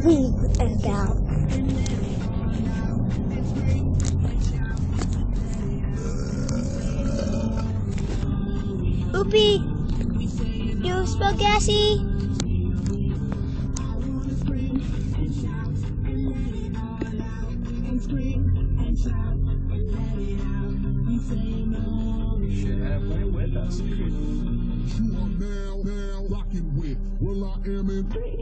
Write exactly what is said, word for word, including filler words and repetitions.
weed about. Oopie, you smell gassy? Should have went with us. You are now, now rocking with Will I Am in